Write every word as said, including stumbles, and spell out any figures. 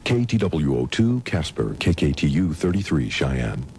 K T W O two Casper, K K T U thirty-three Cheyenne.